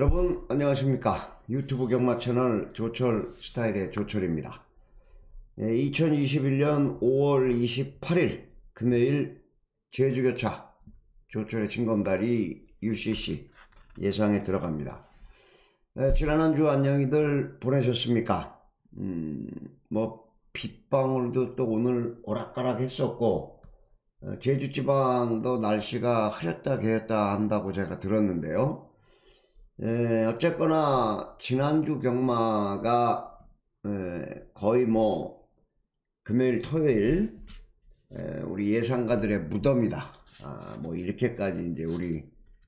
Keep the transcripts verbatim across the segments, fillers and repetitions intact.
여러분 안녕하십니까. 유튜브 경마 채널 조철 스타일의 조철입니다. 네, 이천이십일 년 오월 이십팔일 금요일 제주교차 조철의 진검다리 유씨씨 예상에 들어갑니다. 네, 지난 한 주 안녕히들 보내셨습니까? 음, 뭐 빗방울도 또 오늘 오락가락 했었고 어, 제주지방도 날씨가 흐렸다 개었다 한다고 제가 들었는데요. 에, 어쨌거나 지난주 경마가 에, 거의 뭐 금요일 토요일 에, 우리 예상가들의 무덤이다. 아, 뭐 이렇게까지 이제 우리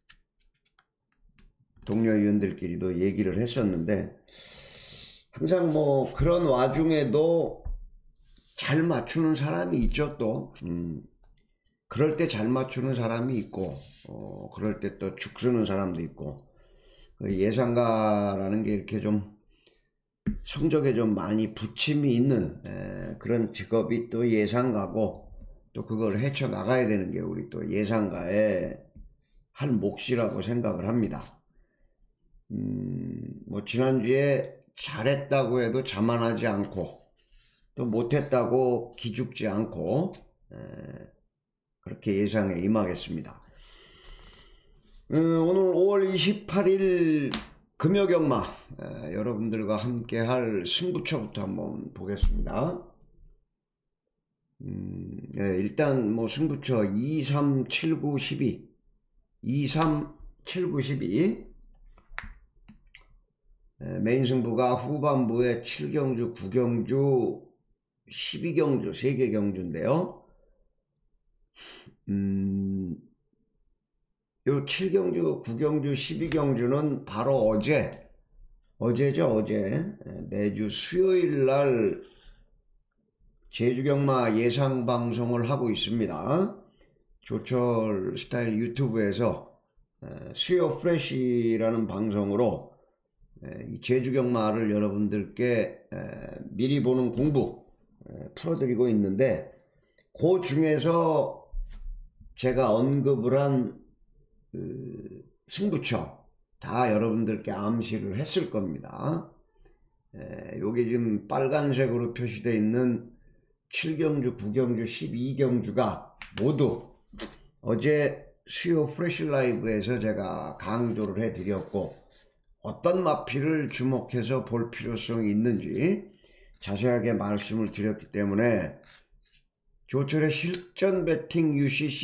동료 위원들끼리도 얘기를 했었는데, 항상 뭐 그런 와중에도 잘 맞추는 사람이 있죠. 또 음, 그럴 때 잘 맞추는 사람이 있고 어, 그럴 때 또 죽 쓰는 사람도 있고, 예상가라는 게 이렇게 좀 성적에 좀 많이 부침이 있는 에, 그런 직업이 또 예상가고, 또 그걸 헤쳐나가야 되는 게 우리 또 예상가의 한 몫이라고 생각을 합니다. 음, 뭐 지난주에 잘했다고 해도 자만하지 않고 또 못했다고 기죽지 않고 에, 그렇게 예상에 임하겠습니다. 음, 오늘 오월 이십팔일 금요경마 에, 여러분들과 함께 할 승부처부터 한번 보겠습니다. 음, 예, 일단 뭐 승부처 이, 삼, 칠, 구, 십이 이, 삼, 칠, 구, 십이 에, 메인 승부가 후반부에 칠 경주, 구 경주, 십이 경주 세 개 경주인데요. 음, 요 칠 경주, 구 경주, 십이 경주는 바로 어제, 어제죠, 어제. 매주 수요일 날 제주경마 예상 방송을 하고 있습니다. 조철 스타일 유튜브에서 수요 프레시라는 방송으로 이 제주경마를 여러분들께 미리 보는 공부 풀어드리고 있는데, 그 중에서 제가 언급을 한 그 승부처 다 여러분들께 암시를 했을 겁니다. 에, 여기 지금 빨간색으로 표시되어 있는 칠 경주, 구 경주, 십이 경주가 모두 어제 수요 프레시 라이브에서 제가 강조를 해드렸고, 어떤 마피를 주목해서 볼 필요성이 있는지 자세하게 말씀을 드렸기 때문에 조철의 실전 배팅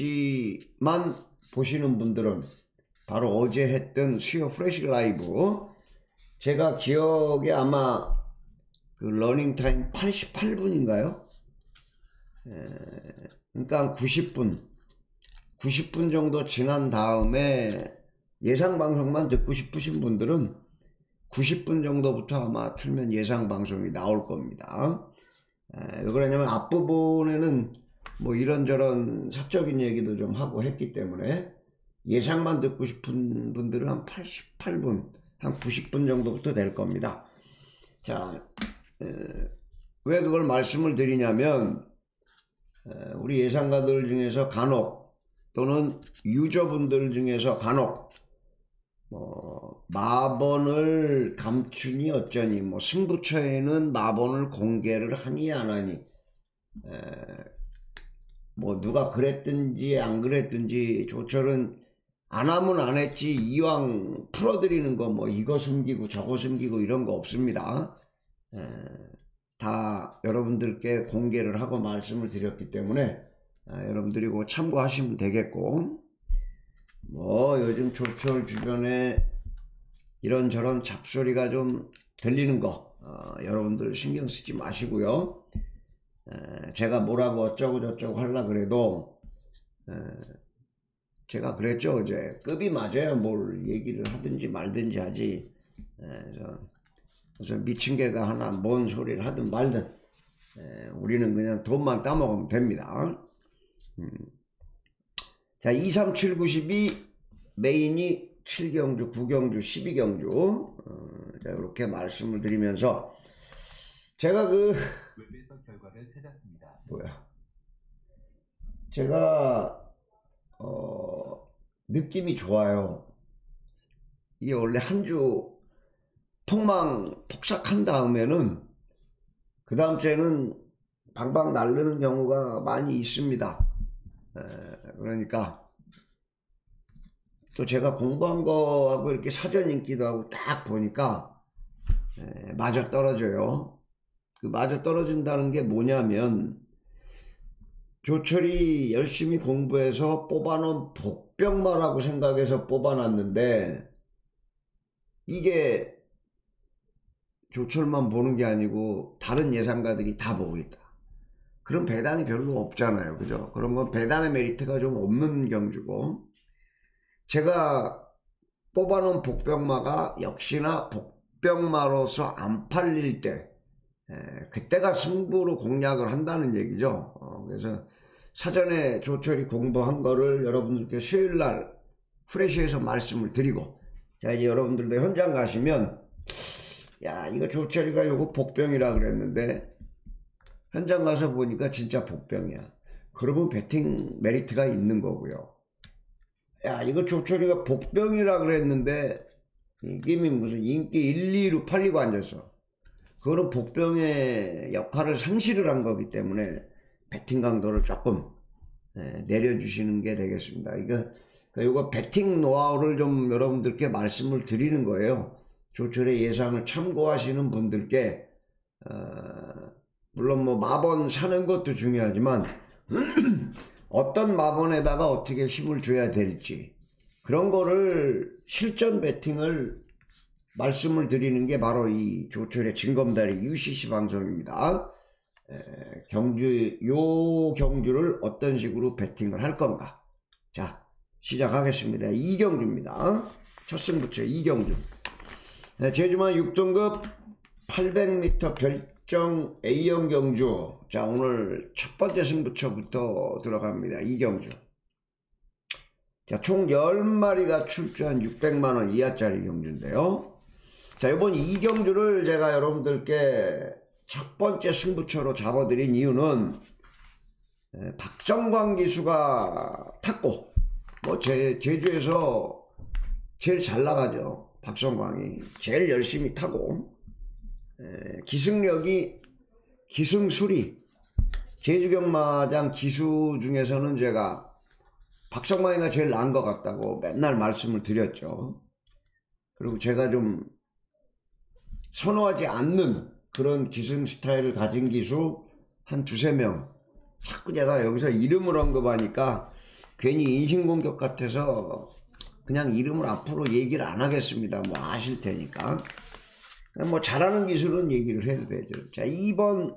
유씨씨만 보시는 분들은 바로 어제 했던 수요 프레시 라이브, 제가 기억에 아마 그 러닝타임 팔십팔 분인가요? 에, 그러니까 구십 분 구십 분 정도 지난 다음에 예상 방송만 듣고 싶으신 분들은 구십 분 정도부터 아마 틀면 예상 방송이 나올 겁니다. 에, 왜 그러냐면 앞부분에는 뭐 이런저런 사적인 얘기도 좀 하고 했기 때문에 예상만 듣고 싶은 분들은 한 팔십팔 분, 한 구십 분 정도부터 될 겁니다. 자, 에, 왜 그걸 말씀을 드리냐면, 에, 우리 예상가들 중에서 간혹, 또는 유저분들 중에서 간혹 뭐 마번을 감추니 어쩌니, 뭐 승부처에는 마번을 공개를 하니 안 하니, 에, 뭐 누가 그랬든지 안 그랬든지 조철은 안 하면 안 했지 이왕 풀어드리는 거 뭐 이거 숨기고 저거 숨기고 이런 거 없습니다. 에, 다 여러분들께 공개를 하고 말씀을 드렸기 때문에 아, 여러분들이 그거 참고하시면 되겠고, 뭐 요즘 조철 주변에 이런저런 잡소리가 좀 들리는 거 어, 여러분들 신경 쓰지 마시고요. 에, 제가 뭐라고 어쩌고 저쩌고 하려고 그래도 에, 제가 그랬죠, 어제. 급이 맞아야 뭘 얘기를 하든지 말든지 하지. 에, 그래서 미친 개가 하나 뭔 소리를 하든 말든 에, 우리는 그냥 돈만 따먹으면 됩니다. 음. 자, 이, 삼, 칠, 구, 십이 메인이 칠 경주, 구 경주, 십이 경주 어, 자, 이렇게 말씀을 드리면서 제가 그 웹에서 결과를 찾았습니다. 뭐야 제가 어, 느낌이 좋아요. 이게 원래 한 주 폭망 폭삭한 다음에는 그 다음 주에는 방방 날르는 경우가 많이 있습니다. 에, 그러니까 또 제가 공부한 거하고 이렇게 사전 인기도 하고 딱 보니까 에, 맞아 떨어져요. 그 맞아 떨어진다는 게 뭐냐면 조철이 열심히 공부해서 뽑아놓은 복병마라고 생각해서 뽑아놨는데 이게 조철만 보는 게 아니고 다른 예상가들이 다 보고 있다. 그럼 배당이 별로 없잖아요. 그죠? 그런 건 배당의 메리트가 좀 없는 경주고, 제가 뽑아놓은 복병마가 역시나 복병마로서 안 팔릴 때, 에, 그때가 승부로 공략을 한다는 얘기죠. 어, 그래서 사전에 조철이 공부한 거를 여러분들께 수요일날 프레시에서 말씀을 드리고, 자 이제 여러분들도 현장 가시면 야 이거 조철이가 요거 복병이라 그랬는데 현장 가서 보니까 진짜 복병이야. 그러면 배팅 메리트가 있는 거고요. 야 이거 조철이가 복병이라 그랬는데 이게 무슨 인기 일, 이로 팔리고 앉았어. 그거는 복병의 역할을 상실을 한 거기 때문에 배팅 강도를 조금 내려주시는 게 되겠습니다. 이거 이거 배팅 노하우를 좀 여러분들께 말씀을 드리는 거예요. 조철의 예상을 참고하시는 분들께 어, 물론 뭐 마번 사는 것도 중요하지만 어떤 마번에다가 어떻게 힘을 줘야 될지 그런 거를 실전 배팅을 말씀을 드리는 게 바로 이 조철의 진검다리 유씨씨 방송입니다. 에, 경주 요 경주를 어떤 식으로 배팅을 할 건가. 자 시작하겠습니다. 이 경주입니다. 첫 승부처 이 경주. 네, 제주만 육 등급 팔백 미터 별정 A형 경주. 자 오늘 첫 번째 승부처부터 들어갑니다. 이 경주. 자 총 열 마리가 출전한 육백만 원 이하짜리 경주인데요. 자 이번 이 경주를 제가 여러분들께 첫 번째 승부처로 잡아드린 이유는 박성광 기수가 탔고 뭐 제, 제주에서 제일 잘 나가죠. 박성광이 제일 열심히 타고 에, 기승력이 기승술이 제주경마장 기수 중에서는 제가 박성광이가 제일 나은 것 같다고 맨날 말씀을 드렸죠. 그리고 제가 좀 선호하지 않는 그런 기승 스타일을 가진 기수 한 두세 명 자꾸 제가 여기서 이름을 언급하니까 괜히 인신공격 같아서 그냥 이름을 앞으로 얘기를 안 하겠습니다. 뭐 아실 테니까. 뭐 잘하는 기술은 얘기를 해도 되죠. 자 이 번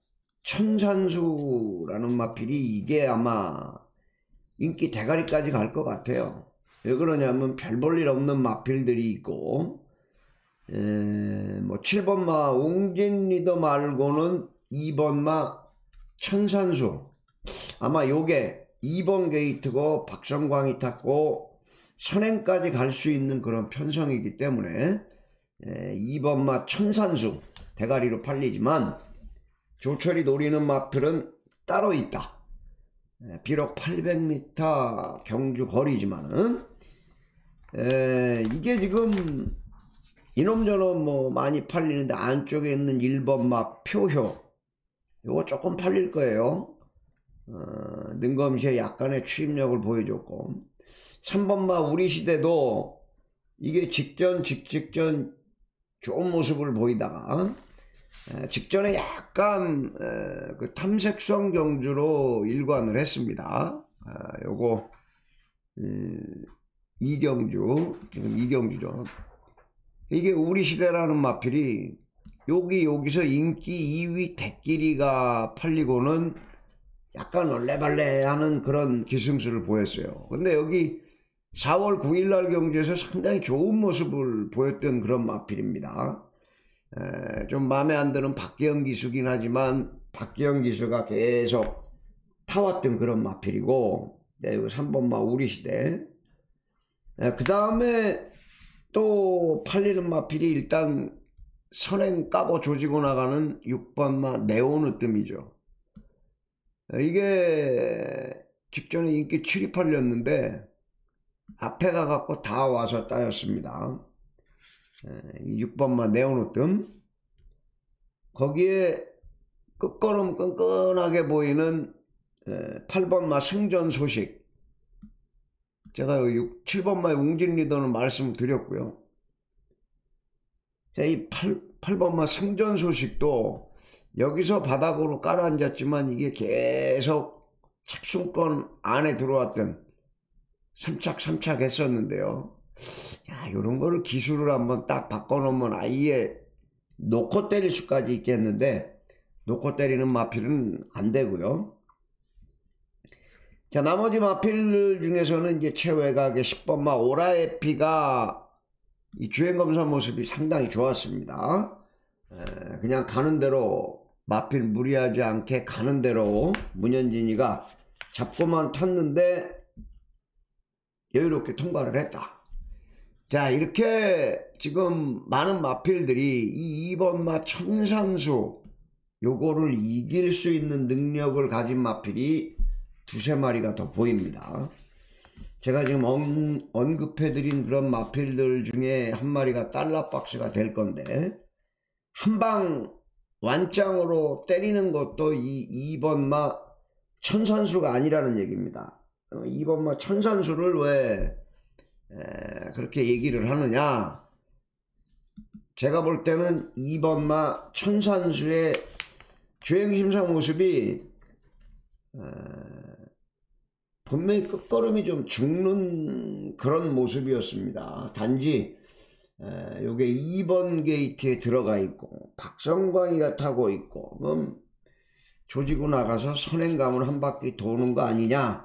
천산수라는 마필이 이게 아마 인기 대가리까지 갈 것 같아요. 왜 그러냐면 별 볼 일 없는 마필들이 있고 에, 뭐 칠 번마 웅진 리더 말고는 이 번마 천산수 아마 요게 이 번 게이트고 박성광이 탔고 선행까지 갈 수 있는 그런 편성이기 때문에 에, 이 번마 천산수 대가리로 팔리지만 조철이 노리는 마필은 따로 있다. 에, 비록 팔백 미터 경주 거리지만은 에, 이게 지금 이놈저놈 뭐 많이 팔리는데 안쪽에 있는 일 번마 표효 요거 조금 팔릴 거예요. 어, 능검시에 약간의 추임력을 보여줬고 삼 번마 우리시대도 이게 직전 직직전 좋은 모습을 보이다가 에, 직전에 약간 에, 그 탐색성 경주로 일관을 했습니다. 아, 요거 음, 이경주 지금 이경주죠. 이게 우리시대라는 마필이 여기 여기서 인기 이 위 대끼리가 팔리고는 약간 얼레발레하는 그런 기승수를 보였어요. 근데 여기 사월 구일날 경주에서 상당히 좋은 모습을 보였던 그런 마필입니다. 에, 좀 마음에 안 드는 박기영 기수긴 하지만 박기영 기수가 계속 타왔던 그런 마필이고 네, 삼 번마 우리시대. 그 다음에 또 팔리는 마필이 일단 선행 까고 조지고 나가는 육 번마 네오느뜸이죠. 이게 직전에 인기 칠이 팔렸는데 앞에 가갖고 다 와서 따였습니다. 육 번마 네오누뜸, 거기에 끝걸음 끈끈하게 보이는 팔 번마 승전 소식, 제가 육, 칠 번마의 웅진 리더는 말씀드렸고요. 이 팔, 팔 번마 승전 소식도 여기서 바닥으로 깔아앉았지만 이게 계속 착순권 안에 들어왔던 삼착 삼착 했었는데요. 야, 요런 거를 기술을 한번 딱 바꿔놓으면 아예 놓고 때릴 수까지 있겠는데, 놓고 때리는 마필은 안 되고요. 자, 나머지 마필들 중에서는 이제 최외곽의 십 번마 오라에피가 이 주행검사 모습이 상당히 좋았습니다. 에, 그냥 가는 대로, 마필 무리하지 않게 가는 대로 문현진이가 잡고만 탔는데 여유롭게 통과를 했다. 자, 이렇게 지금 많은 마필들이 이 이 번마 천산수 요거를 이길 수 있는 능력을 가진 마필이 두세 마리가 더 보입니다. 제가 지금 언, 언급해드린 그런 마필들 중에 한 마리가 달러박스가 될 건데, 한방 완짱으로 때리는 것도 이 이 번마 천산수가 아니라는 얘기입니다. 이 번마 천산수를 왜 에, 그렇게 얘기를 하느냐, 제가 볼 때는 이 번마 천산수의 주행심사 모습이 에, 분명히 끝걸음이 좀 죽는 그런 모습이었습니다. 단지 에, 요게 이 번 게이트에 들어가 있고 박성광이가 타고 있고, 그럼 조지고 나가서 선행감을 한 바퀴 도는 거 아니냐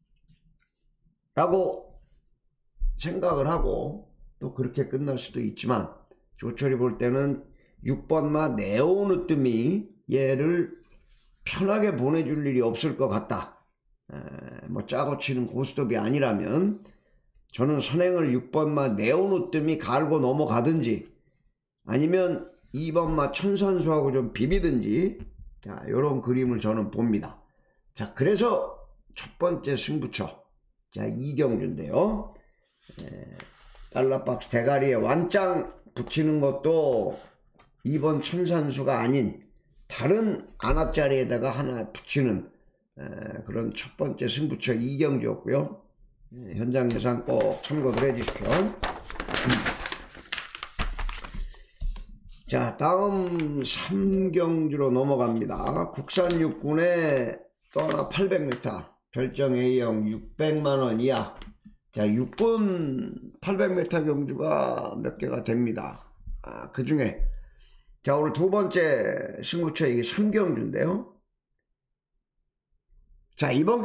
라고 생각을 하고 또 그렇게 끝날 수도 있지만, 조철이 볼 때는 육 번마 네오누뜸이 얘를 편하게 보내줄 일이 없을 것 같다. 에, 뭐 짜고 치는 고스톱이 아니라면 저는 선행을 육 번마 네오누뜸이 갈고 넘어가든지 아니면 이 번마 천산수하고 좀 비비든지, 자, 요런 그림을 저는 봅니다. 자, 그래서 첫 번째 승부처, 자, 이경주인데요. 에, 달러박스 대가리에 완짱 붙이는 것도 이 번 천산수가 아닌 다른 안압자리에다가 하나 붙이는 에, 그런 첫 번째 승부처 이경주였고요. 에, 현장 예상 꼭 참고들 해주십시오. 음. 자, 다음 삼 경주로 넘어갑니다. 국산 육군에 또 하나 팔백 미터 별정 A형 육백만 원 이하. 자, 육군 팔백 미터 경주가 몇 개가 됩니다. 아, 그 중에 자, 오늘 두 번째 승부처, 이게 삼 경주인데요. 자, 이번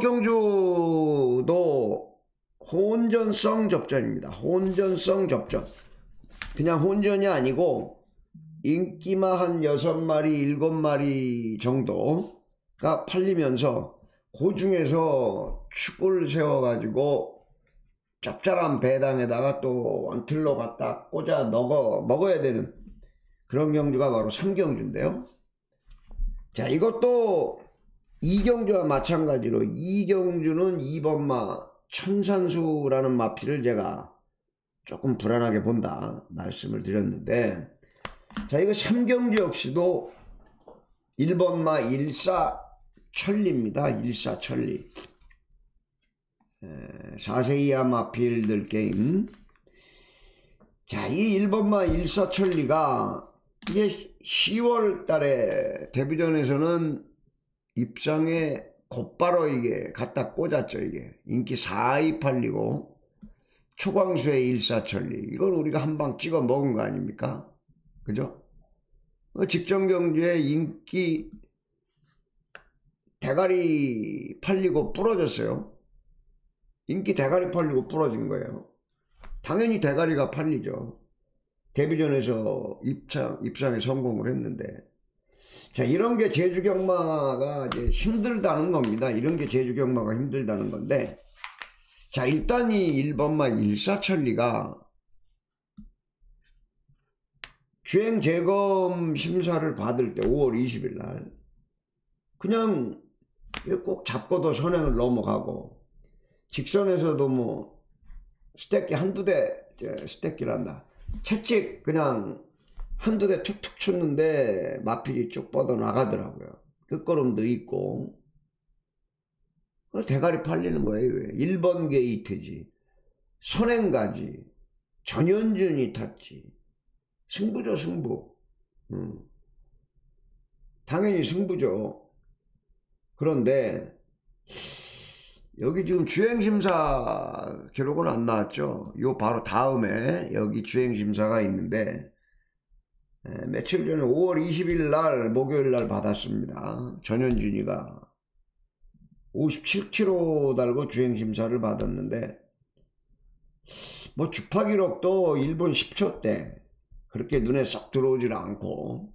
경주도 혼전성 접전입니다. 혼전성 접전. 그냥 혼전이 아니고 인기마 한 여섯 마리, 일곱 마리 정도가 팔리면서 그 중에서 축을 세워가지고 짭짤한 배당에다가 또 원틀로 갖다 꽂아 넣어 먹어야 되는 그런 경주가 바로 삼 경주인데요. 자, 이것도 이 경주와 마찬가지로 이 경주는 이 번마 천산수라는 마필을 제가 조금 불안하게 본다 말씀을 드렸는데, 자, 이거 삼 경주 역시도 일 번마 일사천리입니다. 일사천리. 사 세 이하 마필들 게임. 자, 이 일 번마 일사천리가 이게 시월 달에 데뷔전에서는 입상에 곧바로 이게 갖다 꽂았죠. 이게 인기 사 위 팔리고 초광수의 일사천리, 이걸 우리가 한 방 찍어 먹은 거 아닙니까? 그죠? 직전 경주에 인기 대가리 팔리고 부러졌어요. 인기 대가리 팔리고 부러진 거예요. 당연히 대가리가 팔리죠. 데뷔전에서 입상, 입상에 성공을 했는데. 자, 이런 게 제주경마가 이제 힘들다는 겁니다. 이런 게 제주경마가 힘들다는 건데. 자, 일단 이 일 번마 일사천리가 주행 재검 심사를 받을 때 오월 이십일 날 그냥 꼭 잡고도 선행을 넘어가고, 직선에서도 뭐 스택기 한두 대 스택기란다 채찍 그냥 한두 대 툭툭 쳤는데 마필이 쭉 뻗어 나가더라고요. 끝걸음도 있고. 대가리 팔리는 거예요. 일 번 게이트지. 선행가지. 전현준이 탔지. 승부죠, 승부. 음. 당연히 승부죠. 그런데 여기 지금 주행심사 기록은 안 나왔죠. 요 바로 다음에 여기 주행심사가 있는데 에, 며칠 전에 오월 이십일 날 목요일 날 받았습니다. 전현준이가 오십칠 킬로미터 달고 주행심사를 받았는데 뭐 주파기록도 일 분 십 초대 그렇게 눈에 싹 들어오질 않고,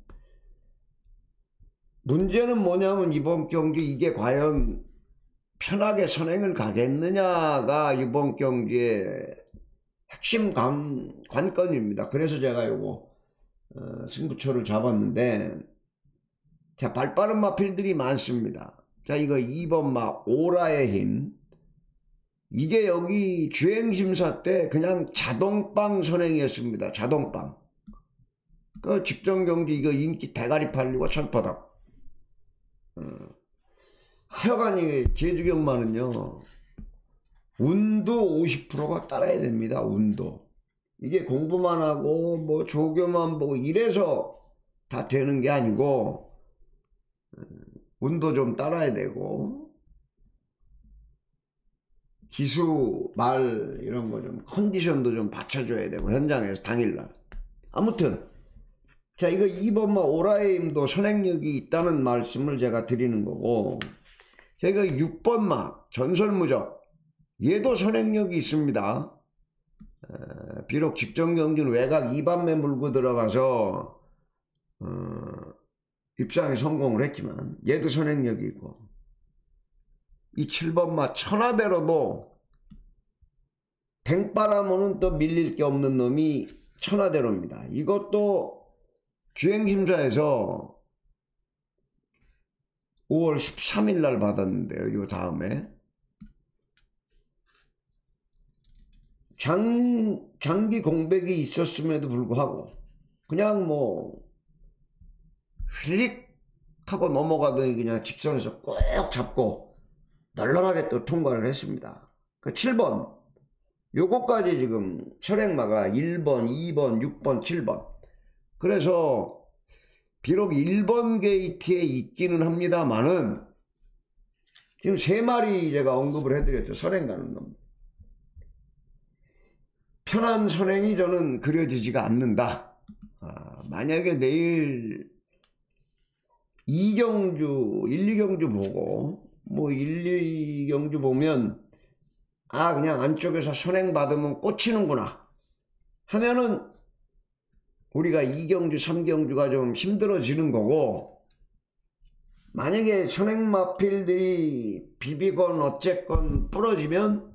문제는 뭐냐면 이번 경기 이게 과연 편하게 선행을 가겠느냐가 이번 경기의 핵심 관, 관건입니다. 그래서 제가 요거 어, 승부처를 잡았는데, 자, 발빠른 마필들이 많습니다. 자, 이거 이 번 마 오라의 힘, 이게 여기 주행심사 때 그냥 자동빵 선행이었습니다. 자동빵. 그 직전경기 이거 인기 대가리 팔리고 천퍼덕. 어. 하여간 이 제주경마는요, 운도 오십 퍼센트가 따라야 됩니다. 운도. 이게 공부만 하고 뭐 조교만 보고 이래서 다 되는 게 아니고, 운도 좀 따라야 되고, 기수, 말 이런 거 좀 컨디션도 좀 받쳐줘야 되고, 현장에서 당일날. 아무튼 자, 이거 이 번마 오라의 힘도 선행력이 있다는 말씀을 제가 드리는 거고, 자, 이거 육 번마 전설무적, 얘도 선행력이 있습니다. 에, 비록 직전경주는 외곽 이 반매 물고 들어가서 어, 입상에 성공을 했지만 얘도 선행력이 있고, 이 칠 번마 천하대로도 댕바람 오는 또 밀릴 게 없는 놈이 천하대로입니다. 이것도 주행심사에서 오월 십삼일 날 받았는데요. 요 다음에 장, 장기 공백이 있었음에도 불구하고 그냥 뭐 휘릭 하고 넘어가더니 그냥 직선에서 꼭 잡고 널널하게 또 통과를 했습니다. 그 칠 번 요거까지 지금 철행마가 일 번, 이 번, 육 번, 칠 번. 그래서 비록 일 번 게이트에 있기는 합니다만은 지금 세 마리 제가 언급을 해드렸죠. 선행 가는 놈. 편한 선행이 저는 그려지지가 않는다. 아, 만약에 내일 이 경주, 일, 이 경주 보고 뭐 일, 이 경주 보면 아, 그냥 안쪽에서 선행 받으면 꽂히는구나 하면은 우리가 이 경주, 삼 경주가 좀 힘들어지는 거고, 만약에 선행마필들이 비비건 어쨌건 부러지면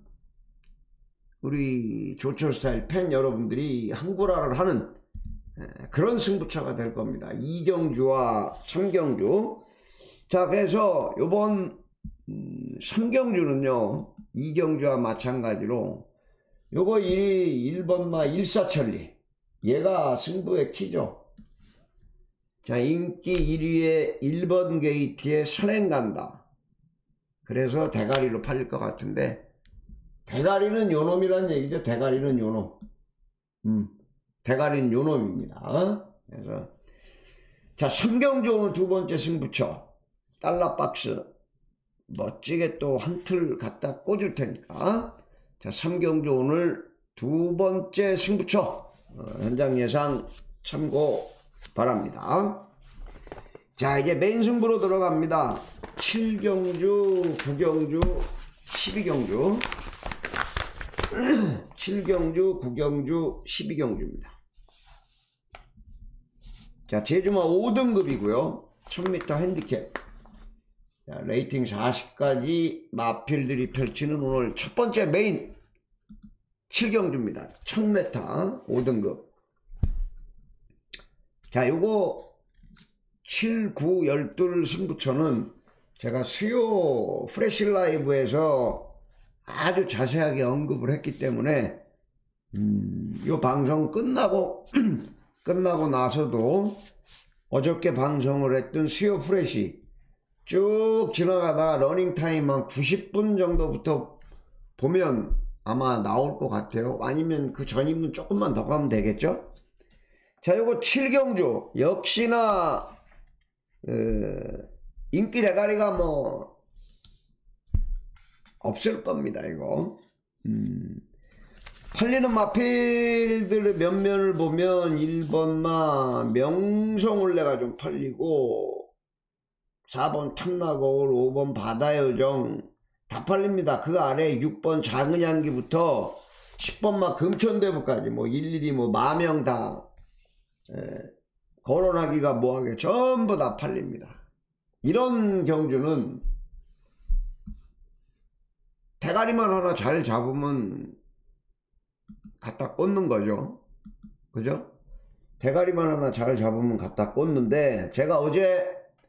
우리 조철스타일 팬 여러분들이 한구라를 하는 그런 승부차가 될 겁니다. 이 경주와 삼 경주. 자, 그래서 요번 삼 경주는요 이 경주와 마찬가지로 요거 일 번마 일사천리, 얘가 승부의 키죠. 자, 인기 일 위에 일 번 게이트에 선행 간다. 그래서 대가리로 팔릴 것 같은데, 대가리는 요놈이란 얘기죠. 대가리는 요놈. 음, 대가리는 요놈입니다. 그래서 자, 삼 경주 오늘 두 번째 승부처 달러박스 멋지게 또 한 틀 갖다 꽂을 테니까, 자, 삼 경주 오늘 두 번째 승부처 어, 현장 예상 참고 바랍니다. 자, 이제 메인 승부로 들어갑니다. 칠 경주, 구 경주, 십이 경주. 칠 경주, 구 경주, 십이 경주입니다. 자, 제주마 오 등급이고요. 천 미터 핸디캡. 자, 레이팅 사십까지 마필들이 펼치는 오늘 첫 번째 메인 칠 경주입니다. 천 미터 오 등급. 자, 요거 칠, 구, 십이 승부처는 제가 수요 프레시 라이브에서 아주 자세하게 언급을 했기 때문에 음, 이 방송 끝나고 끝나고 나서도 어저께 방송을 했던 수요 프레시 쭉 지나가다 러닝타임 한 구십 분 정도부터 보면 아마 나올 것 같아요. 아니면 그 전이면 조금만 더 가면 되겠죠. 자, 요거 칠경주 역시나 어, 인기 대가리가 뭐 없을 겁니다. 이거 음, 팔리는 마필들의 면면을 보면 일 번마 명성올레가 좀 팔리고 사 번 탐나거울, 오 번 바다요정 다 팔립니다. 그 아래 육 번 작은 향기부터 십 번마 금천대부까지 뭐 일일이 뭐 마명 다 에, 거론하기가 뭐하게 전부 다 팔립니다. 이런 경주는 대가리만 하나 잘 잡으면 갖다 꽂는 거죠. 그죠? 대가리만 하나 잘 잡으면 갖다 꽂는데, 제가 어제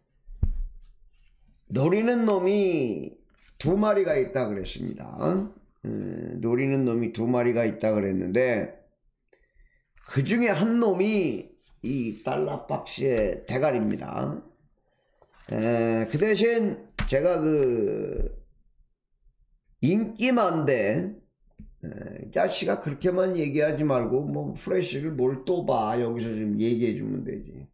노리는 놈이 두 마리가 있다 그랬습니다. 음, 노리는 놈이 두 마리가 있다 그랬는데, 그 중에 한 놈이 이 달러박스의 대가리입니다. 에, 그 대신 제가 그 인기만데, 이 자식아 그렇게만 얘기하지 말고 뭐 프레쉬를 뭘 또 봐, 여기서 좀 얘기해 주면 되지.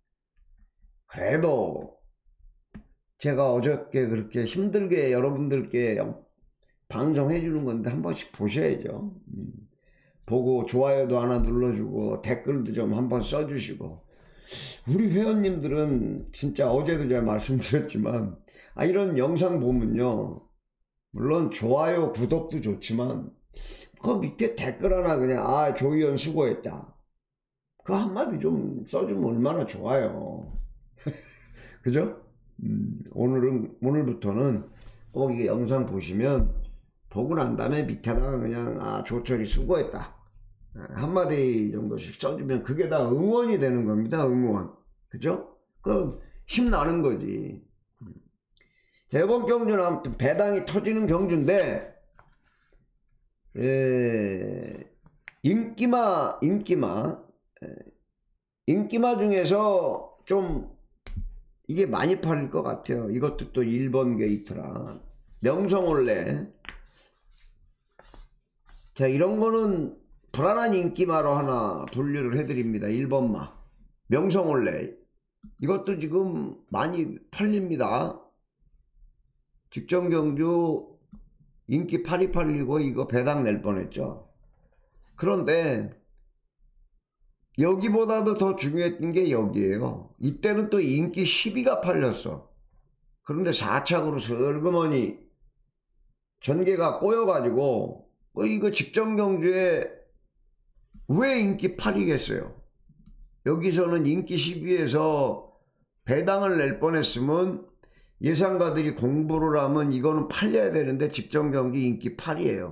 그래도 제가 어저께 그렇게 힘들게 여러분들께 방송해 주는 건데 한 번씩 보셔야죠. 음. 보고 좋아요도 하나 눌러주고 댓글도 좀 한번 써주시고. 우리 회원님들은 진짜 어제도 제가 말씀드렸지만, 아 이런 영상 보면요, 물론 좋아요 구독도 좋지만 그 밑에 댓글 하나 그냥 아 조희연 수고했다, 그 한마디 좀 써주면 얼마나 좋아요. 그죠? 음, 오늘은 오늘부터는 꼭 이게 영상 보시면 보고 난 다음에 밑에다가 그냥 아 조철이 수고했다 한마디 정도씩 써주면 그게 다 응원이 되는 겁니다. 응원. 그죠? 그럼 힘나는 거지. 자, 이번 경주는 아무튼 배당이 터지는 경주인데, 에, 인기마, 인기마, 에, 인기마 중에서 좀 이게 많이 팔릴 것 같아요. 이것도 또 일 번 게이트라. 명성올레. 자, 이런 거는 불안한 인기마로 하나 분류를 해드립니다. 일 번마. 명성올레. 이것도 지금 많이 팔립니다. 직전경주 인기 팔이 팔리고 이거 배당 낼 뻔했죠. 그런데 여기보다도 더 중요했던 게 여기에요. 이때는 또 인기 십이가 팔렸어. 그런데 사 착으로 슬그머니 전개가 꼬여가지고 어, 이거 직전경주에 왜 인기 팔이겠어요? 여기서는 인기 십이에서 배당을 낼 뻔했으면 예상가들이 공부를 하면 이거는 팔려야 되는데 직전경주 인기 팔이에요.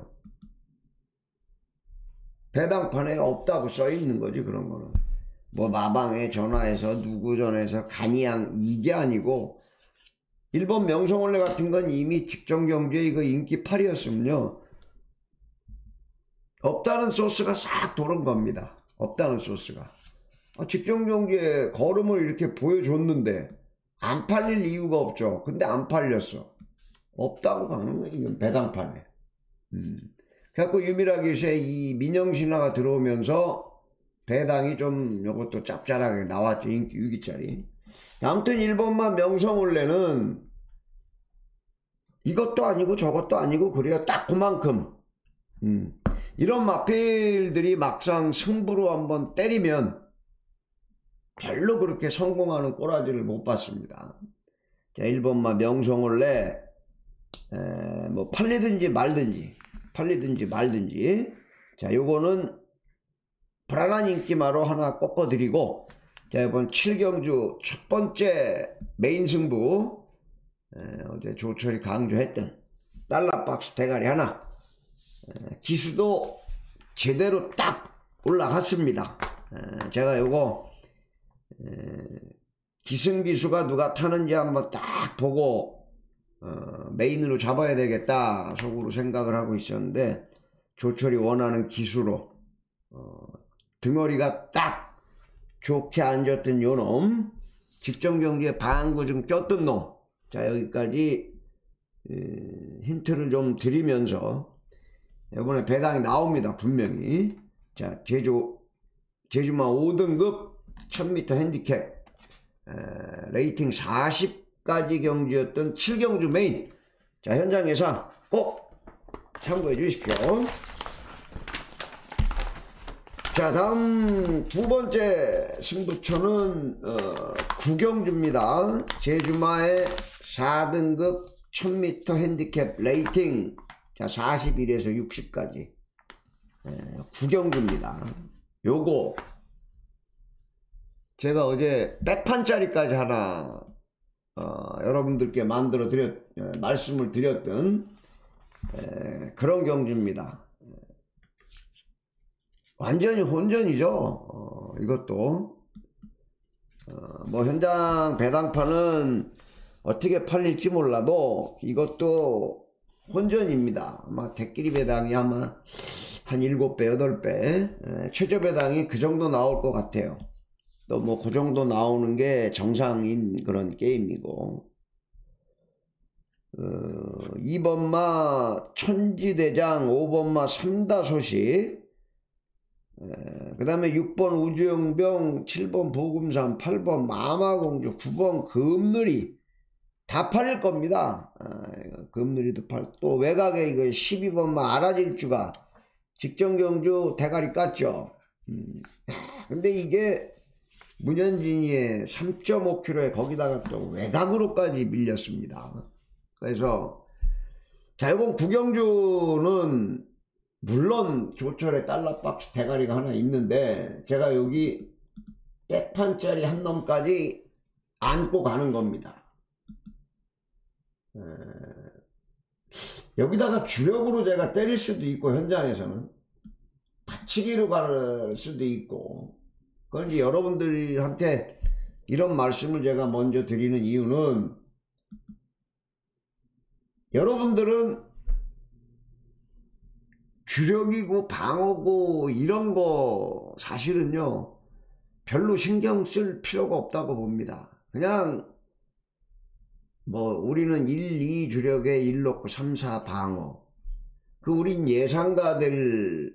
배당판에 없다고 써있는 거지. 그런 거는 뭐 마방에 전화해서 누구 전화해서 간이양 이게 아니고, 일 번 명성올레 같은 건 이미 직전경주에 이거 인기 팔이었으면요 없다는 소스가 싹 돌은 겁니다. 없다는 소스가. 아, 직전경주에 걸음을 이렇게 보여줬는데 안 팔릴 이유가 없죠. 근데 안 팔렸어. 없다고 가는 거예요. 이건 배당판에. 음. 그래갖고 유밀하게 요새 이 민영신화가 들어오면서 배당이 좀 요것도 짭짤하게 나왔죠. 인기 육 위짜리. 아무튼 일 번만 명성올레는 이것도 아니고 저것도 아니고 그래요. 딱 그만큼. 음. 이런 마필들이 막상 승부로 한번 때리면 별로 그렇게 성공하는 꼬라지를 못 봤습니다. 자, 일 번마 명성올레 에, 뭐 팔리든지 말든지 팔리든지 말든지. 자, 요거는 불안한 인기마로 하나 꺾어드리고, 자, 이번 칠경주 첫 번째 메인 승부, 에, 어제 조철이 강조했던 달러박스 대가리 하나, 에, 기수도 제대로 딱 올라갔습니다. 에, 제가 요거 에, 기승기수가 누가 타는지 한번 딱 보고 어, 메인으로 잡아야 되겠다 속으로 생각을 하고 있었는데, 조철이 원하는 기수로 어, 등어리가 딱 좋게 앉았던 요놈, 직전경주에 방구중 꼈던 놈. 자, 여기까지 에, 힌트를 좀 드리면서 이번에 배당이 나옵니다. 분명히. 자, 제주 제주마 오 등급 천 미터 핸디캡 에, 레이팅 사십까지 경주였던 칠 경주 메인. 자, 현장 예상 꼭 참고해 주십시오. 자, 다음 두 번째 승부처는 어, 구 경주입니다. 제주마의 사 등급 천 미터 핸디캡 레이팅, 자, 사십일에서 육십까지 에, 구 경주입니다. 요거 제가 어제 백판짜리까지 하나 어, 여러분들께 만들어 드렸 에, 말씀을 드렸던 에, 그런 경주입니다. 완전히 혼전이죠. 어, 이것도 어, 뭐 현장 배당판은 어떻게 팔릴지 몰라도 이것도 혼전입니다. 아마 대끼리 배당이 아마 한 일곱 배 여덟 배 에, 최저 배당이 그 정도 나올 것 같아요. 또 뭐 그 정도 나오는 게 정상인 그런 게임이고, 어, 이 번마 천지대장, 오 번마 삼다소식, 그 다음에 육 번 우주영병, 칠 번 보금산, 팔 번 마마공주, 구 번 금누리 다 팔릴 겁니다. 아, 금누리도 팔, 또 외곽에 이거 십이 번마 아라질주가 직전경주 대가리 깠죠. 음, 근데 이게 문현진이의 삼 점 오 킬로미터에 거기다가 또 외곽으로까지 밀렸습니다. 그래서 자, 이번 구경주는 물론 조철에 달러박스 대가리가 하나 있는데 제가 여기 백판짜리 한 놈까지 안고 가는 겁니다. 에... 여기다가 주력으로 제가 때릴 수도 있고, 현장에서는 받치기로 갈 수도 있고, 그건 이제 여러분들한테 이런 말씀을 제가 먼저 드리는 이유는, 여러분들은 주력이고 방어고 이런 거 사실은요 별로 신경 쓸 필요가 없다고 봅니다. 그냥 뭐 우리는 일, 이 주력에 일 놓고 삼, 사 방어, 그 우린 예상가들만의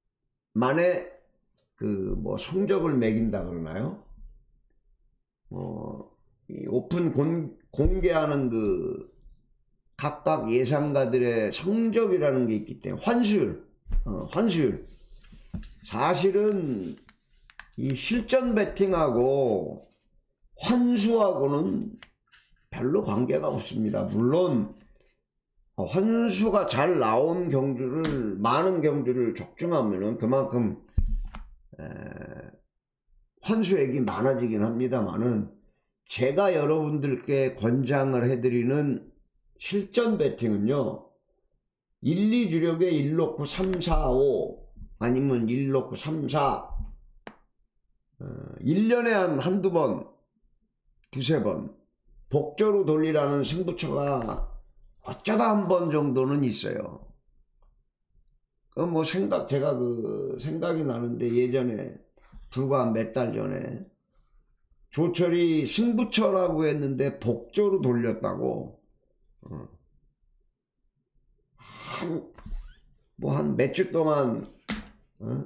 그 뭐 성적을 매긴다 그러나요? 뭐 이 오픈 공, 공개하는 그 각각 예상가들의 성적이라는 게 있기 때문에, 환수율, 어, 환수율. 사실은 이 실전 배팅하고 환수하고는 별로 관계가 없습니다. 물론 환수가 잘 나온 경주를, 많은 경주를 적중하면은 그만큼 에, 환수액이 많아지긴 합니다만은, 제가 여러분들께 권장을 해드리는 실전 배팅은요 일, 이 주력에 일 놓고 삼, 사, 오 아니면 일 놓고 삼, 사, 어, 일 년에 한 한두 번, 두세 번 복저로 돌리라는 승부처가 어쩌다 한 번 정도는 있어요. 그 뭐 생각, 제가 그 생각이 나는데, 예전에 불과 몇 달 전에 조철이 승부처라고 했는데 복저로 돌렸다고. 어. 한, 뭐 한 몇 주 동안, 어?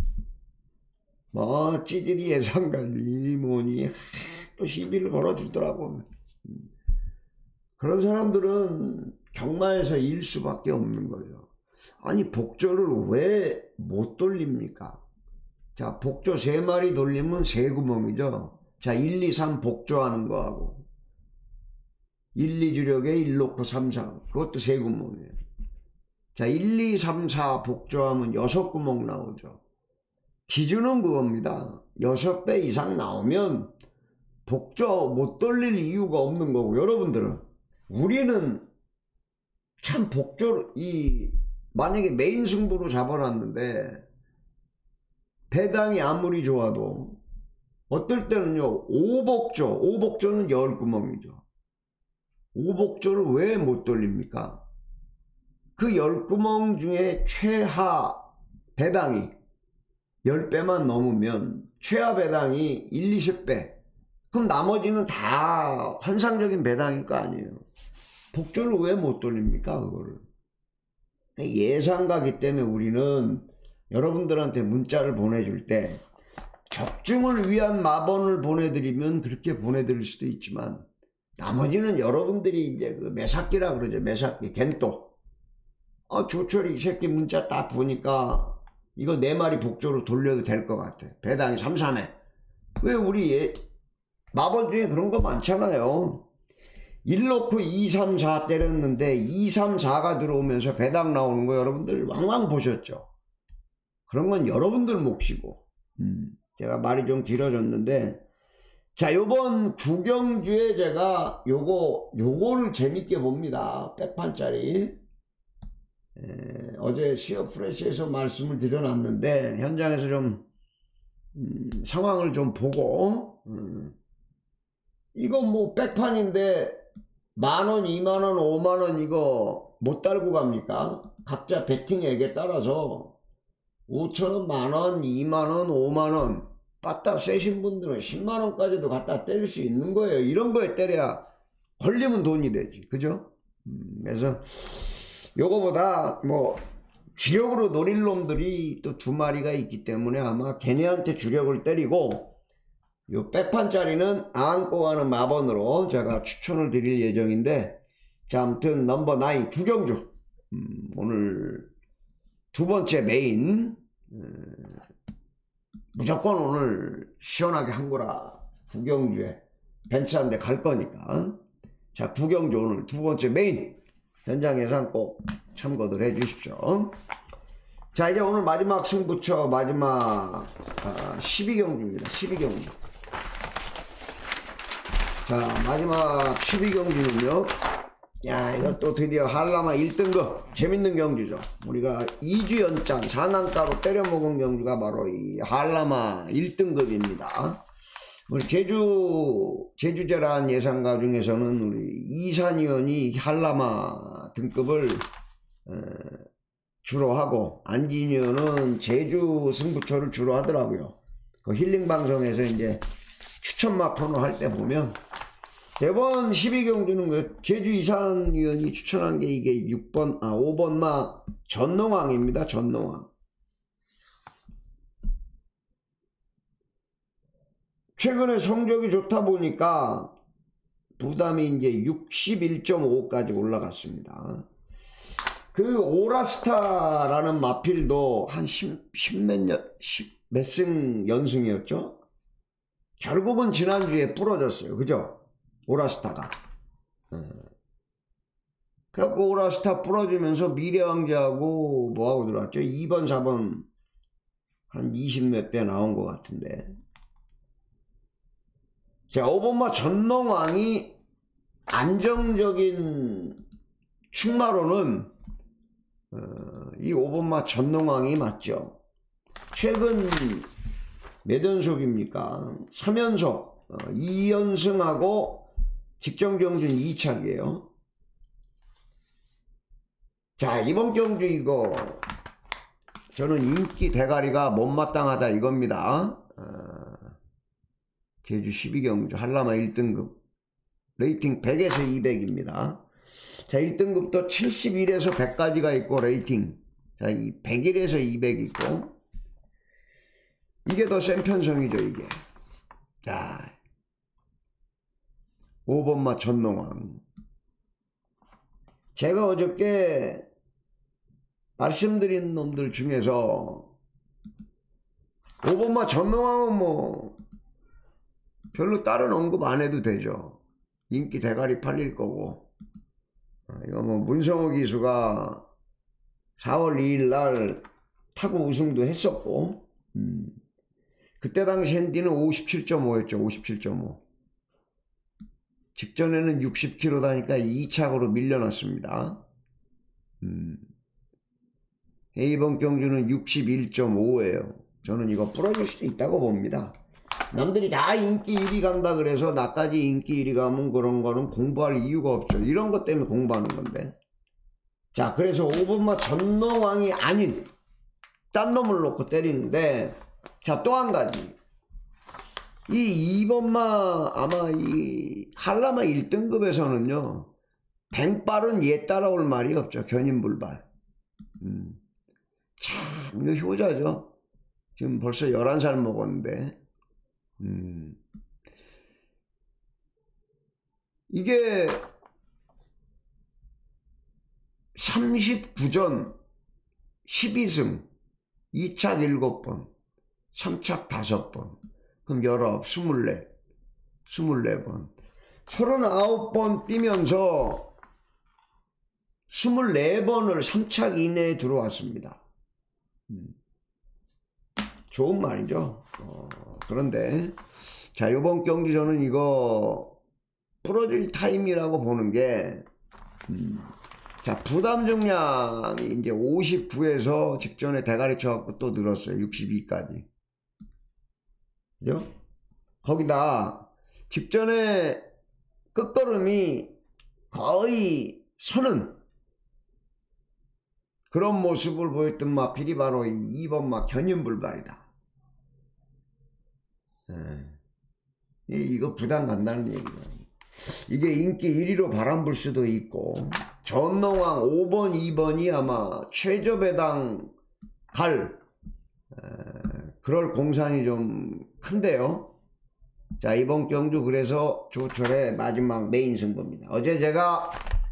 뭐 찌질이 예상가니 뭐니 또 시비를 걸어주더라고. 그런 사람들은 경마에서 일 수밖에 없는 거죠. 아니, 복조를 왜 못 돌립니까? 자, 복조 세 마리 돌리면 세 구멍이죠. 자, 일, 이, 삼 복조하는 거하고 일, 이 주력에 일 놓고 삼, 사, 그것도 세 구멍이에요. 자, 일, 이, 삼, 사 복조하면 여섯 구멍 나오죠. 기준은 그겁니다. 여섯 배 이상 나오면 복조 못 돌릴 이유가 없는 거고, 여러분들은, 우리는 참 복조를, 이 만약에 메인 승부로 잡아놨는데 배당이 아무리 좋아도 어떨 때는요 오복조, 오복조는 열 구멍이죠. 오복조를 왜 못 돌립니까? 그 열 구멍 중에 최하 배당이 십 배만 넘으면 최하 배당이 일, 이십 배. 그럼 나머지는 다 환상적인 배당일 거 아니에요. 복전을 왜 못 돌립니까, 그거를? 예상가기 때문에 우리는 여러분들한테 문자를 보내줄 때 적중을 위한 마번을 보내드리면 그렇게 보내드릴 수도 있지만, 나머지는 여러분들이 이제 그 매삭기라 그러죠. 매삭기, 겐또. 아, 조철이 이 새끼 문자 딱 보니까 이거 네 마리 복조로 돌려도 될 것 같아. 배당이 삼, 삼 회. 왜 우리 예, 마번 중에 그런 거 많잖아요. 일 넣고 이, 삼, 사 때렸는데 이, 삼, 사가 들어오면서 배당 나오는 거 여러분들 왕왕 보셨죠? 그런 건 여러분들 몫이고. 음, 제가 말이 좀 길어졌는데, 자, 요번 구경주에 제가 요거, 요거를 재밌게 봅니다. 백판짜리. 에, 어제 시어 프레시에서 말씀을 드려놨는데, 현장에서 좀, 음, 상황을 좀 보고, 음, 이거 뭐 백판인데, 만원, 이만원, 오만원 이거 못 달고 갑니까? 각자 베팅액에 따라서 오천원, 만원, 이만원, 오만원 빠따 세신 분들은 십만원까지도 갖다 때릴 수 있는 거예요. 이런 거에 때려야 걸리면 돈이 되지. 그죠? 음, 그래서 요거보다 뭐 주력으로 노릴 놈들이 또 두 마리가 있기 때문에 아마 걔네한테 주력을 때리고, 요 백판짜리는 안고 가는 마번으로 제가 추천을 드릴 예정인데, 자, 아무튼 넘버 나인 구경주. 음, 오늘 두 번째 메인. 음, 무조건 오늘 시원하게 한 거라 구경주에 벤츠 한 대 갈 거니까. 자, 구경주 오늘 두 번째 메인. 현장 예상 꼭 참고들 해 주십시오. 자, 이제 오늘 마지막 승부처, 마지막 아, 십이 경주입니다. 십이 경주. 자, 마지막 십이 경주는요, 야, 이것도 드디어 한라마 일 등급 재밌는 경주죠. 우리가 이 주 연장 사난가로 때려먹은 경주가 바로 이 한라마 일 등급입니다. 우리 제주 제주제란 예상가 중에서는 우리 이산 의원이 한라마 등급을 에, 주로 하고, 안진 의원은 제주 승부처를 주로 하더라고요. 그 힐링 방송에서 이제 추천막 코너 할 때 보면 이번 십이 경주는 그 제주 이산 의원이 추천한 게 이게 육 번, 아, 오 번 막 전농왕입니다. 전농왕. 최근에 성적이 좋다 보니까 부담이 이제 육십일 점 오까지 올라갔습니다. 그 오라스타라는 마필도 한 십 몇 년, 십 몇 승 연승이었죠? 결국은 지난주에 부러졌어요. 그죠? 오라스타가. 그래갖고 오라스타 부러지면서 미래왕자하고 뭐하고 들어왔죠? 이 번, 사 번 한 이십 몇 배 나온 것 같은데. 자, 오 번마 전농왕이 안정적인 충마로는 어, 이 오 번마 전농왕이 맞죠. 최근 몇 연속입니까? 삼 연속, 어, 이 연승하고 직전경주는 이 착이에요. 자, 이번 경주 이거 저는 인기 대가리가 못마땅하다 이겁니다. 어, 제주 십이 경주 한라마 일 등급 레이팅 백에서 이백입니다. 자, 일 등급도 칠십일에서 백까지가 있고 레이팅, 자, 이 백일에서 이백 있고, 이게 더 센 편성이죠. 이게. 자, 오 번마 전농왕. 제가 어저께 말씀드린 놈들 중에서 오 번마 전농왕은 뭐 별로 다른 언급 안 해도 되죠. 인기 대가리 팔릴 거고. 이거 뭐 문성호 기수가 사월 이일 날 타구 우승도 했었고, 음. 그때 당시 핸디는 오십칠 점 오였죠. 오십칠 점 오. 직전에는 육십 킬로미터 다니까 이 착으로 밀려났습니다. 음. 이번 경주는 육십일 점 오예요. 저는 이거 부러질 수도 있다고 봅니다. 남들이 다 인기 일 위 간다 그래서 나까지 인기 일 위 가면 그런 거는 공부할 이유가 없죠. 이런 것 때문에 공부하는 건데. 자, 그래서 오 번마 전농왕이 아닌 딴 놈을 놓고 때리는데, 자, 또 한 가지. 이 이 번마 아마 이 한라마 일 등급에서는요 댕빨은 얘 따라올 말이 없죠. 견인불발. 음. 참 이거 효자죠. 지금 벌써 열한 살 먹었는데 음. 이게 삼십구 전 십이 승 이 착 일곱 번 삼 착 다섯 번 그럼 열아홉, 스물네, 스물네 번 서른아홉 번 뛰면서 스물네 번을 삼 착 이내에 들어왔습니다. 음. 좋은 말이죠. 어, 그런데 자, 이번 경기 저는 이거 부러질 타임이라고 보는 게 음, 자, 부담 중량이 이제 오십구에서 직전에 대가리 쳐갖고 또 늘었어요. 육십이까지. 그죠? 거기다 직전에 끝걸음이 거의 서는 그런 모습을 보였던 마필이 바로 이 번마 견인불발이다. 예. 이거 부담 간다는 얘기예요. 이게 인기 일 위로 바람불 수도 있고 전농왕 오 번, 이 번이 아마 최저배당 갈 에, 그럴 공산이 좀 큰데요. 자, 이번 경주 그래서 조철의 마지막 메인 승부입니다. 어제 제가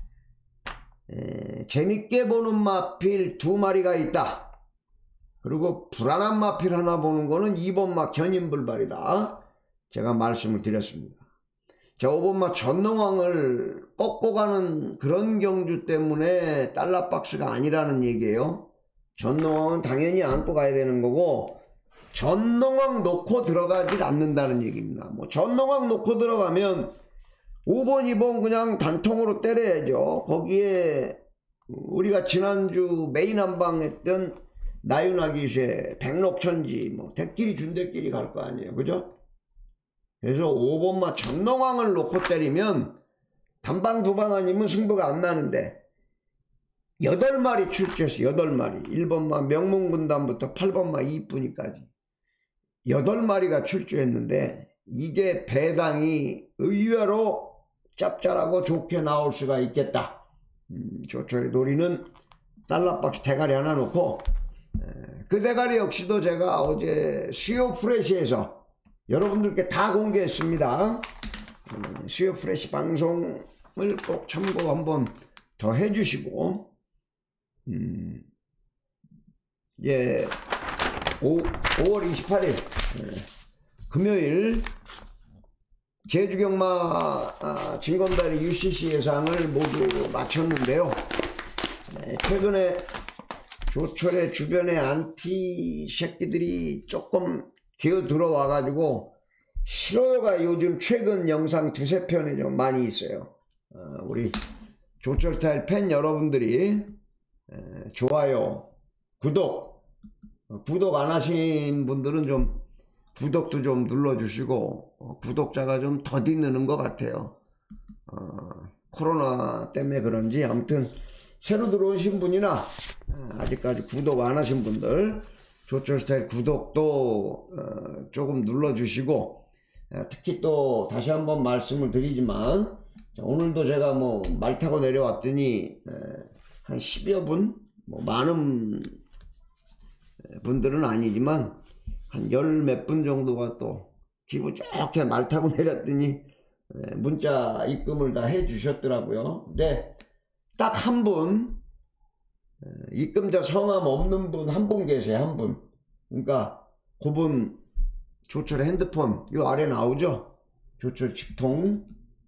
에, 재밌게 보는 마필 두 마리가 있다. 그리고 불안한 마필 하나 보는 거는 이 번마 견인불발이다. 제가 말씀을 드렸습니다. 자, 오 번마 전농왕을 꺾고 가는 그런 경주 때문에 달러박스가 아니라는 얘기예요. 전농왕은 당연히 안고 가야 되는 거고 전농왕 놓고 들어가질 않는다는 얘기입니다. 뭐 전농왕 놓고 들어가면 오 번, 이 번 그냥 단통으로 때려야죠. 거기에 우리가 지난주 메인 한방 했던 나윤아기쇠, 백록천지, 뭐 대끼리 준대끼리 갈 거 아니에요. 그죠? 그래서 오 번마 전농왕을 놓고 때리면 단방 두방 아니면 승부가 안 나는데 여덟 마리 출제했어. 여덟 마리. 일 번마 명문군단부터 팔 번마 이쁜이까지 여덟 마리가 출제했는데 이게 배당이 의외로 짭짤하고 좋게 나올 수가 있겠다. 음, 조철의 놀이는 달러박스 대가리 하나 놓고 에, 그 대가리 역시도 제가 어제 수요 프레시에서 여러분들께 다 공개했습니다. 음, 수요 프레시 방송을 꼭 참고 한번 더 해주시고 음, 예, 오월 이십팔일 예, 금요일 제주경마 아, 진검다리 유씨씨 예상을 모두 마쳤는데요. 예, 최근에 조철의 주변에 안티 새끼들이 조금 기어 들어와 가지고 싫어요가 요즘 최근 영상 두세 편에 좀 많이 있어요. 어, 우리 조철타일 팬 여러분들이 에, 좋아요, 구독 어, 구독 안 하신 분들은 좀 구독도 좀 눌러주시고 어, 구독자가 좀 더디 느는 것 같아요. 어, 코로나 때문에 그런지 아무튼 새로 들어오신 분이나 어, 아직까지 구독 안 하신 분들 조철스타일 구독도 어, 조금 눌러주시고 어, 특히 또 다시 한번 말씀을 드리지만 자, 오늘도 제가 뭐 말 타고 내려왔더니 에, 한 십여 분 뭐 많은 분들은 아니지만 한 열 몇 분 정도가 또 기분 좋게 말 타고 내렸더니 에, 문자 입금을 다 해 주셨더라고요. 근데 딱 한 분 입금자 성함 없는 분 한 분 계세요. 한 분. 그러니까 그분 조철의 핸드폰 요 아래 나오죠. 조철 직통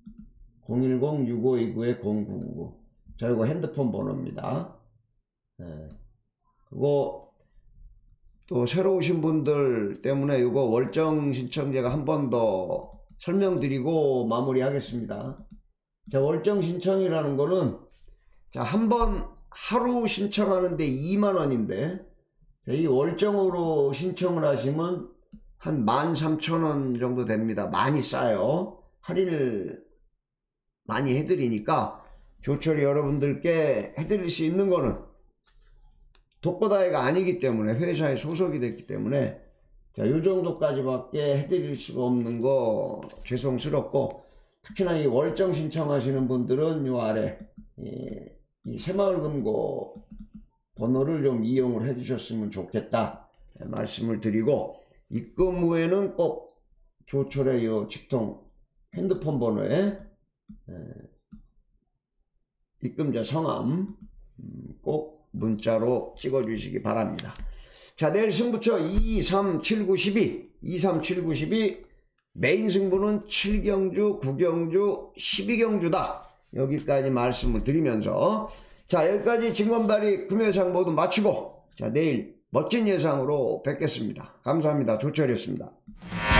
공일공 육오이구 공구구구 자 이거 핸드폰 번호입니다. 네. 그리고 또 새로 오신 분들 때문에 이거 월정 신청 제가 한 번 더 설명드리고 마무리 하겠습니다. 자, 월정 신청이라는 거는 자, 한 번 하루 신청하는데 이만 원인데 이 월정으로 신청을 하시면 한 만 삼천 원 정도 됩니다. 많이 싸요. 할인을 많이 해드리니까 조철이 여러분들께 해드릴 수 있는 거는 독보다이가 아니기 때문에 회사에 소속이 됐기 때문에 자, 요 정도까지밖에 해드릴 수가 없는 거 죄송스럽고, 특히나 이 월정 신청하시는 분들은 요 아래 이, 이 새마을금고 번호를 좀 이용을 해 주셨으면 좋겠다 말씀을 드리고, 입금 후에는 꼭 조철의 요 직통 핸드폰 번호에 입금자 성함 꼭 문자로 찍어 주시기 바랍니다. 자, 내일 승부처 이, 삼, 칠, 구, 십이, 이, 삼, 칠, 구, 십이, 메인 승부는 칠 경주, 구 경주, 십이 경주다. 여기까지 말씀을 드리면서, 자, 여기까지 징검다리 금요예상 모두 마치고, 자, 내일 멋진 예상으로 뵙겠습니다. 감사합니다. 조철이었습니다.